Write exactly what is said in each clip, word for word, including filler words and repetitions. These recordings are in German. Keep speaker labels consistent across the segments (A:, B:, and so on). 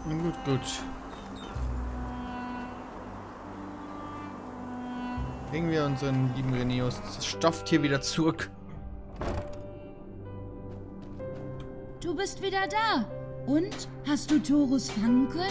A: Gut, gut. Bringen wir unseren lieben Reneus das Stofftier wieder zurück.
B: Du bist wieder da. Und? Hast du Torus fangen können?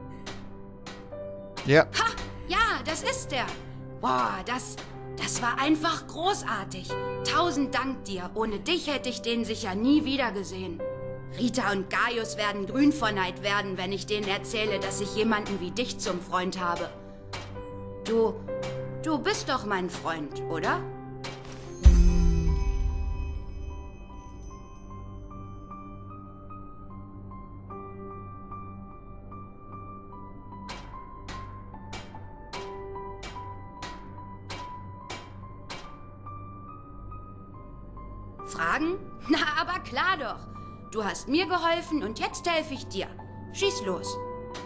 A: Ja.
C: Ha! Ja, das ist er. Boah, das, das war einfach großartig. Tausend Dank dir. Ohne dich hätte ich den sicher nie wieder gesehen. Rita und Gaius werden grün vor Neid werden, wenn ich denen erzähle, dass ich jemanden wie dich zum Freund habe. Du, du bist doch mein Freund, oder? Fragen? Na, aber klar doch. Du hast mir geholfen und jetzt helfe ich dir. Schieß los.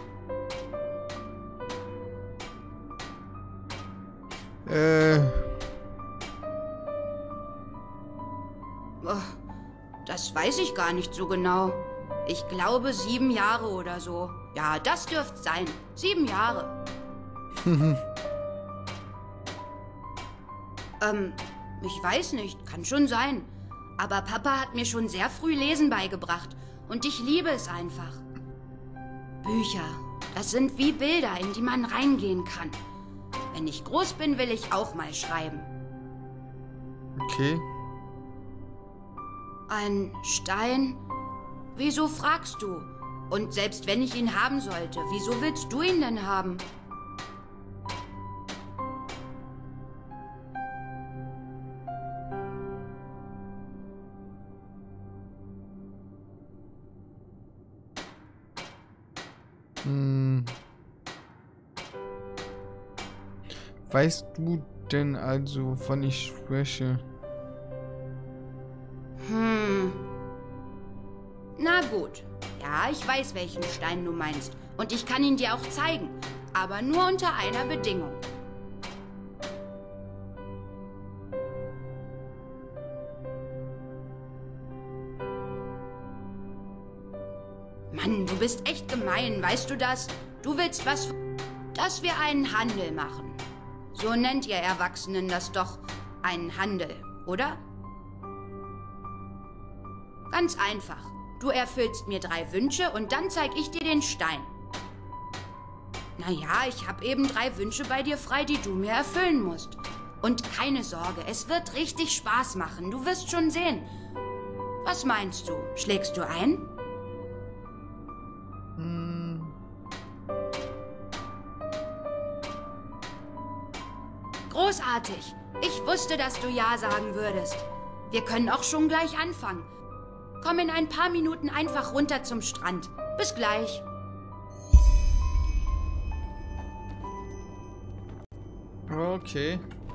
A: Äh.
C: Oh, das weiß ich gar nicht so genau. Ich glaube sieben Jahre oder so. Ja, das dürfte sein. Sieben Jahre. ähm, ich weiß nicht. Kann schon sein. Aber Papa hat mir schon sehr früh Lesen beigebracht und ich liebe es einfach. Bücher, das sind wie Bilder, in die man reingehen kann. Wenn ich groß bin, will ich auch mal schreiben.
A: Okay.
C: Ein Stein? Wieso fragst du? Und selbst wenn ich ihn haben sollte, wieso willst du ihn denn haben?
A: Hm. Weißt du denn also, wovon ich spreche?
C: Hm. Na gut. Ja, ich weiß, welchen Stein du meinst. Und ich kann ihn dir auch zeigen. Aber nur unter einer Bedingung. Mann, du bist echt gemein, weißt du das? Du willst was... Dass wir einen Handel machen. So nennt ihr Erwachsenen das doch, einen Handel, oder? Ganz einfach. Du erfüllst mir drei Wünsche und dann zeig ich dir den Stein. Naja, ich habe eben drei Wünsche bei dir frei, die du mir erfüllen musst. Und keine Sorge, es wird richtig Spaß machen. Du wirst schon sehen. Was meinst du? Schlägst du ein?
A: Hm.
C: Großartig. Ich wusste, dass du Ja sagen würdest. Wir können auch schon gleich anfangen. Komm in ein paar Minuten einfach runter zum Strand. Bis gleich.
A: Okay.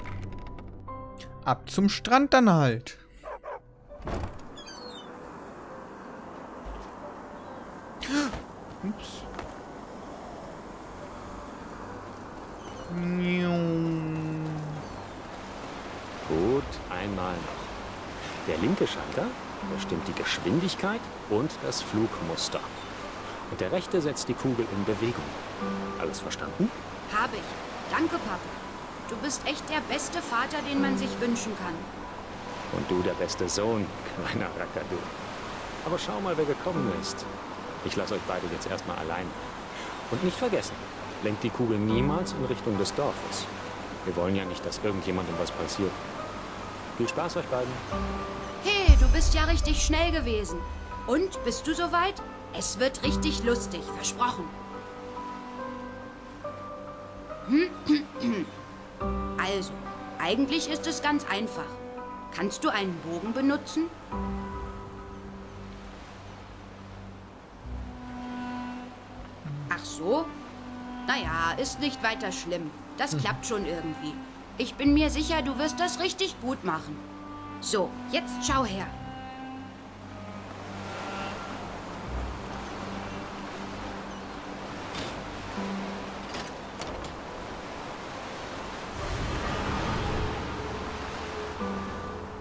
A: Ab zum Strand dann halt. Ups.
D: Gut, einmal noch. Der linke Schalter bestimmt die Geschwindigkeit und das Flugmuster. Und der rechte setzt die Kugel in Bewegung. Alles verstanden?
C: Hab ich. Danke, Papa. Du bist echt der beste Vater, den man sich wünschen kann.
D: Und du der beste Sohn, kleiner Rakadu. Aber schau mal, wer gekommen ist. Ich lasse euch beide jetzt erstmal allein. Und nicht vergessen, lenkt die Kugel niemals in Richtung des Dorfes. Wir wollen ja nicht, dass irgendjemandem was passiert. Viel Spaß euch beiden.
C: Hey, du bist ja richtig schnell gewesen. Und, bist du soweit? Es wird richtig lustig, versprochen. Also, eigentlich ist es ganz einfach. Kannst du einen Bogen benutzen? Ach so? Naja, ist nicht weiter schlimm. Das klappt schon irgendwie. Ich bin mir sicher, du wirst das richtig gut machen. So, jetzt schau her.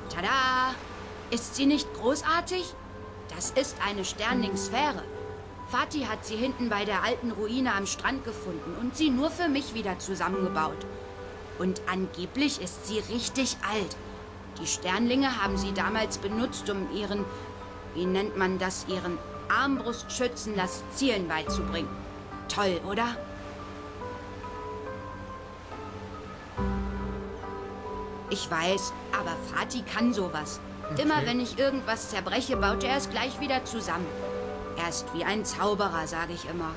C: Tada! Ist sie nicht großartig? Das ist eine Sterningsphäre. Vati hat sie hinten bei der alten Ruine am Strand gefunden und sie nur für mich wieder zusammengebaut. Und angeblich ist sie richtig alt. Die Sternlinge haben sie damals benutzt, um ihren, wie nennt man das, ihren Armbrustschützen das Zielen beizubringen. Toll, oder? Ich weiß, aber Vati kann sowas. Okay. Immer wenn ich irgendwas zerbreche, baut er es gleich wieder zusammen. Er ist wie ein Zauberer, sage ich immer.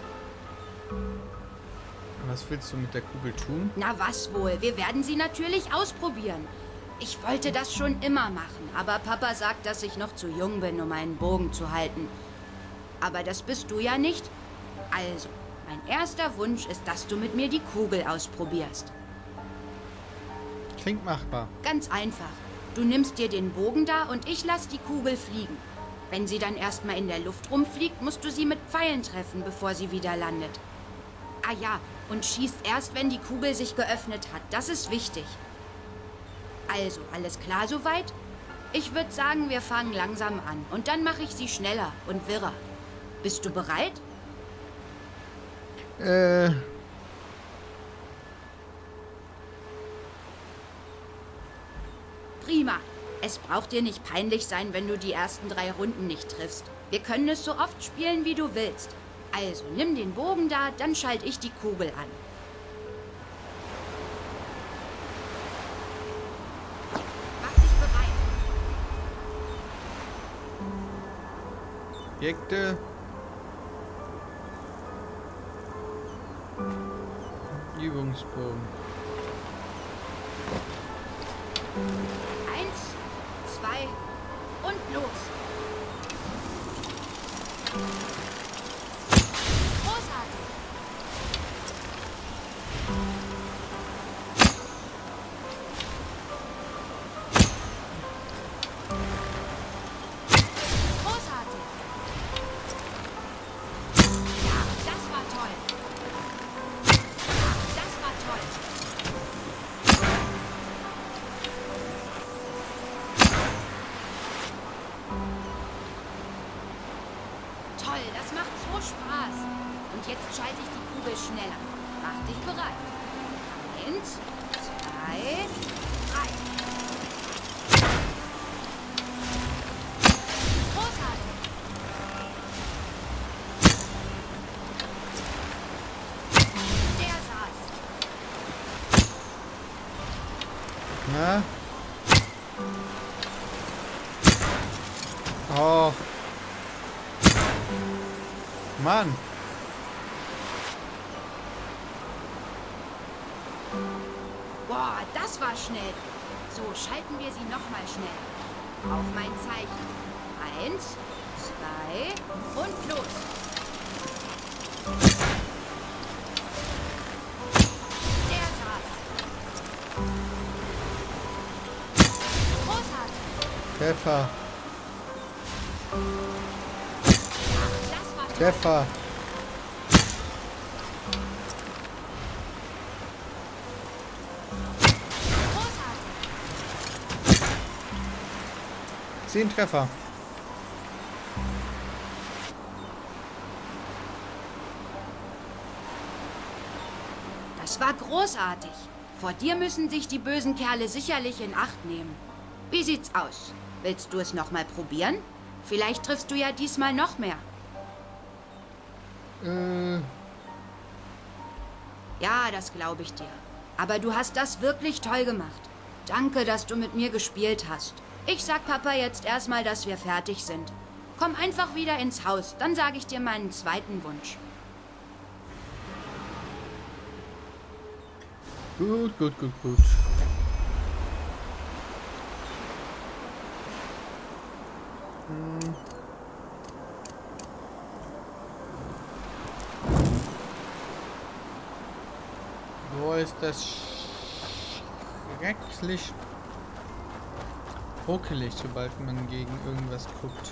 A: Was willst du mit der Kugel tun?
C: Na was wohl, wir werden sie natürlich ausprobieren. Ich wollte das schon immer machen, aber Papa sagt, dass ich noch zu jung bin, um einen Bogen zu halten. Aber das bist du ja nicht. Also, mein erster Wunsch ist, dass du mit mir die Kugel ausprobierst.
A: Klingt machbar.
C: Ganz einfach. Du nimmst dir den Bogen da und ich lass die Kugel fliegen. Wenn sie dann erstmal in der Luft rumfliegt, musst du sie mit Pfeilen treffen, bevor sie wieder landet. Ah ja, und schießt erst, wenn die Kugel sich geöffnet hat. Das ist wichtig. Also, alles klar soweit? Ich würde sagen, wir fangen langsam an. Und dann mache ich sie schneller und wirrer. Bist du bereit?
A: Äh...
C: Prima. Es braucht dir nicht peinlich sein, wenn du die ersten drei Runden nicht triffst. Wir können es so oft spielen, wie du willst. Also, nimm den Bogen da, dann schalte ich die Kugel an. Mach dich bereit.
A: Objekte. Übungsbogen.
C: Eins, zwei und los. Großartig. Großartig. Ja, das war toll. Ja, das war toll. Toll, das macht so Spaß. Und jetzt schalte ich die Kugel schneller. Mach dich bereit. Eins, zwei, drei. Großartig. Der saß.
A: Na? Oh. Mann.
C: Boah, das war schnell. So, schalten wir sie nochmal schnell. Auf mein Zeichen. Eins, zwei und los. Der saß. Großartig.
A: Treffer.
C: Das war toll.
A: Treffer.
C: Großartig.
A: Zehn Treffer.
C: Das war großartig. Vor dir müssen sich die bösen Kerle sicherlich in Acht nehmen. Wie sieht's aus? Willst du es nochmal probieren? Vielleicht triffst du ja diesmal noch mehr.
A: Äh,
C: Ja, das glaube ich dir. Aber du hast das wirklich toll gemacht. Danke, dass du mit mir gespielt hast. Ich sag Papa jetzt erstmal, dass wir fertig sind. Komm einfach wieder ins Haus, dann sage ich dir meinen zweiten Wunsch.
A: gut, gut, gut, gut. Hm. Wo ist das schrecklich ruckelig, sobald man gegen irgendwas guckt?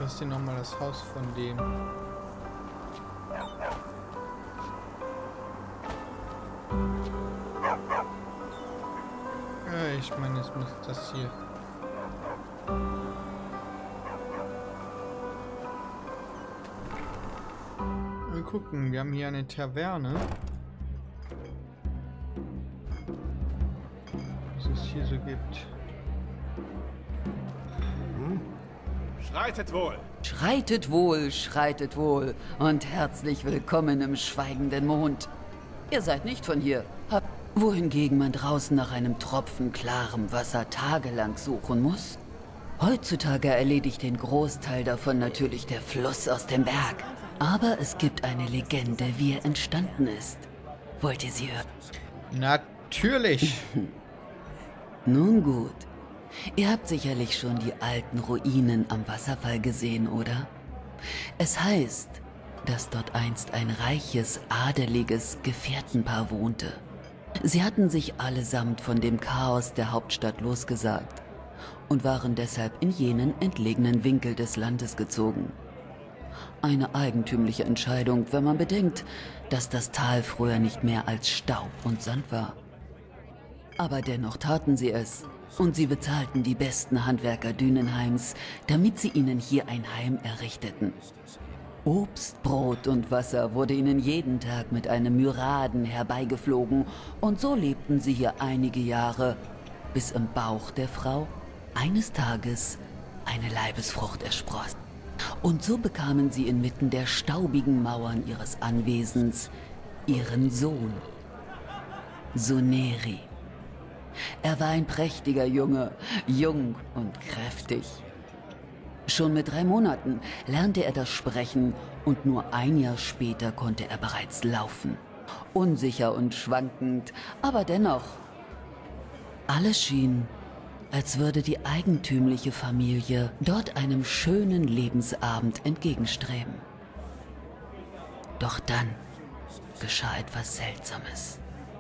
A: Was ist denn nochmal das Haus von dem? Ja, ich meine, es muss das hier. Mal gucken, wir haben hier eine Taverne. Was es hier so gibt.
E: Schreitet wohl!
F: Schreitet wohl, schreitet wohl und herzlich willkommen im Schweigenden Mond. Ihr seid nicht von hier, habt, wohingegen man draußen nach einem Tropfen klarem Wasser tagelang suchen muss. Heutzutage erledigt den Großteil davon natürlich der Fluss aus dem Berg. Aber es gibt eine Legende, wie er entstanden ist. Wollt ihr sie hören?
A: Natürlich!
F: Nun gut. Ihr habt sicherlich schon die alten Ruinen am Wasserfall gesehen, oder? Es heißt, dass dort einst ein reiches, adeliges Gefährtenpaar wohnte. Sie hatten sich allesamt von dem Chaos der Hauptstadt losgesagt und waren deshalb in jenen entlegenen Winkel des Landes gezogen. Eine eigentümliche Entscheidung, wenn man bedenkt, dass das Tal früher nicht mehr als Staub und Sand war. Aber dennoch taten sie es. Und sie bezahlten die besten Handwerker Dünenheims, damit sie ihnen hier ein Heim errichteten. Obst, Brot und Wasser wurde ihnen jeden Tag mit einem Myraden herbeigeflogen, und so lebten sie hier einige Jahre, bis im Bauch der Frau eines Tages eine Leibesfrucht erspross. Und so bekamen sie inmitten der staubigen Mauern ihres Anwesens ihren Sohn, Suneri. Er war ein prächtiger Junge, jung und kräftig. Schon mit drei Monaten lernte er das Sprechen und nur ein Jahr später konnte er bereits laufen. Unsicher und schwankend, aber dennoch. Alles schien, als würde die eigentümliche Familie dort einem schönen Lebensabend entgegenstreben. Doch dann geschah etwas Seltsames.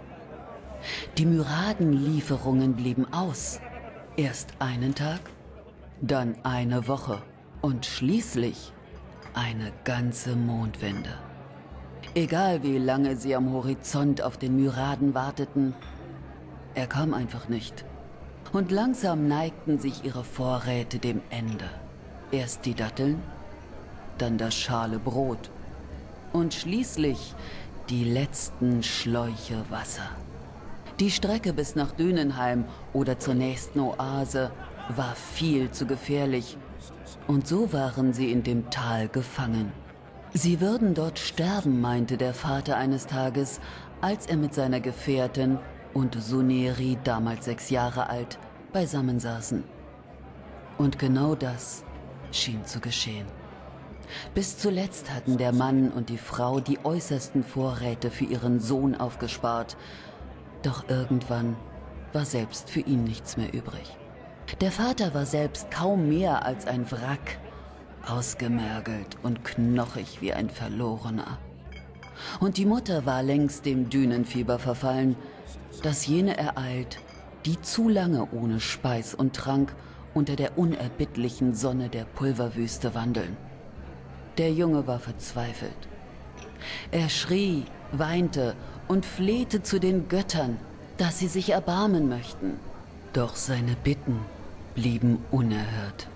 F: Die Myradenlieferungen blieben aus. Erst einen Tag, dann eine Woche und schließlich eine ganze Mondwende. Egal wie lange sie am Horizont auf den Myraden warteten, er kam einfach nicht. Und langsam neigten sich ihre Vorräte dem Ende. Erst die Datteln, dann das schale Brot und schließlich die letzten Schläuche Wasser. Die Strecke bis nach Dünenheim oder zur nächsten Oase war viel zu gefährlich, und so waren sie in dem Tal gefangen. Sie würden dort sterben, meinte der Vater eines Tages, als er mit seiner Gefährtin und Suneri, damals sechs Jahre alt, beisammensaßen. Und genau das schien zu geschehen. Bis zuletzt hatten der Mann und die Frau die äußersten Vorräte für ihren Sohn aufgespart, doch irgendwann war selbst für ihn nichts mehr übrig. Der Vater war selbst kaum mehr als ein Wrack, ausgemergelt und knochig wie ein Verlorener. Und die Mutter war längst dem Dünenfieber verfallen, das jene ereilt, die zu lange ohne Speis und Trank unter der unerbittlichen Sonne der Pulverwüste wandeln. Der Junge war verzweifelt. Er schrie, weinte und flehte zu den Göttern, dass sie sich erbarmen möchten. Doch seine Bitten blieben unerhört.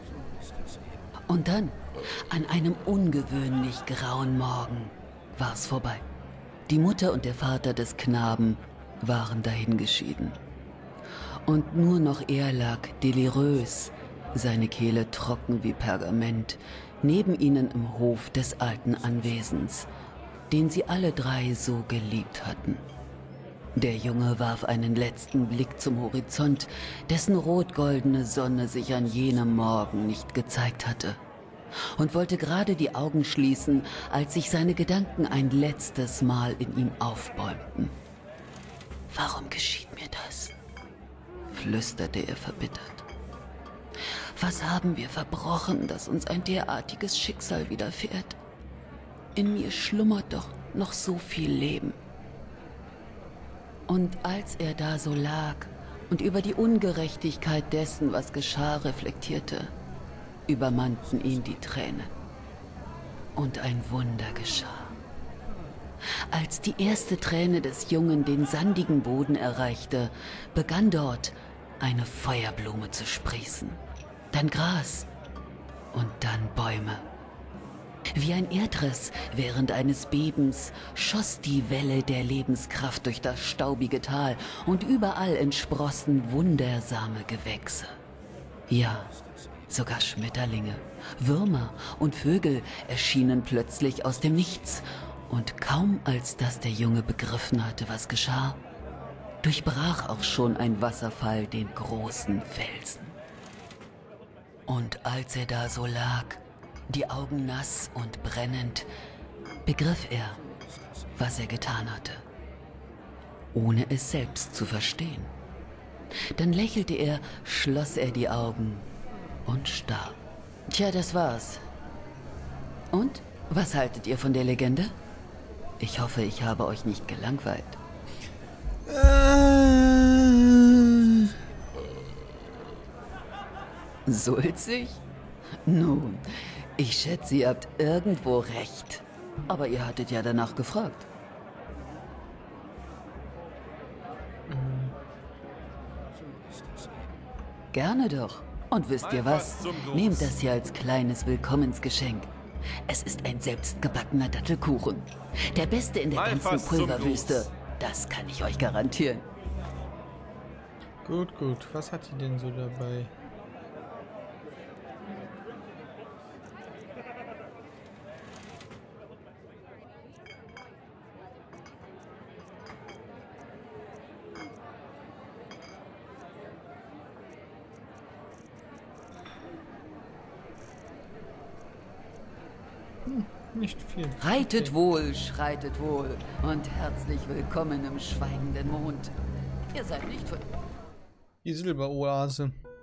F: Und dann, an einem ungewöhnlich grauen Morgen, war es vorbei. Die Mutter und der Vater des Knaben waren dahingeschieden. Und nur noch er lag delirös, seine Kehle trocken wie Pergament, neben ihnen im Hof des alten Anwesens, den sie alle drei so geliebt hatten. Der Junge warf einen letzten Blick zum Horizont, dessen rot-goldene Sonne sich an jenem Morgen nicht gezeigt hatte, und wollte gerade die Augen schließen, als sich seine Gedanken ein letztes Mal in ihm aufbäumten. »Warum geschieht mir das?« flüsterte er verbittert. »Was haben wir verbrochen, dass uns ein derartiges Schicksal widerfährt? In mir schlummert doch noch so viel Leben.« Und als er da so lag und über die Ungerechtigkeit dessen, was geschah, reflektierte, übermannten ihn die Tränen. Und ein Wunder geschah. Als die erste Träne des Jungen den sandigen Boden erreichte, begann dort eine Feuerblume zu sprießen. Dann Gras und dann Bäume. Wie ein Erdriss während eines Bebens schoss die Welle der Lebenskraft durch das staubige Tal und überall entsprossen wundersame Gewächse. Ja, sogar Schmetterlinge, Würmer und Vögel erschienen plötzlich aus dem Nichts. Und kaum als das der Junge begriffen hatte, was geschah, durchbrach auch schon ein Wasserfall den großen Felsen. Und als er da so lag, die Augen nass und brennend, begriff er, was er getan hatte, ohne es selbst zu verstehen. Dann lächelte er, schloss er die Augen und starb. Tja, das war's. Und, was haltet ihr von der Legende? Ich hoffe, ich habe euch nicht gelangweilt.
A: Äh.
F: Sulzig? Nun, ich schätze, ihr habt irgendwo recht. Aber ihr hattet ja danach gefragt. Gerne doch. Und wisst ihr was? Nehmt das hier als kleines Willkommensgeschenk. Es ist ein selbstgebackener Dattelkuchen. Der beste in der
E: Mal
F: ganzen
E: fast zum
F: Pulverwüste.
E: Gruß.
F: Das kann ich euch garantieren.
A: Gut, gut. Was hat die denn so dabei? Hm, nicht viel.
F: Reitet wohl, schreitet wohl und herzlich willkommen im schweigenden Mond. Ihr seid nicht von...
A: Die Silberoase.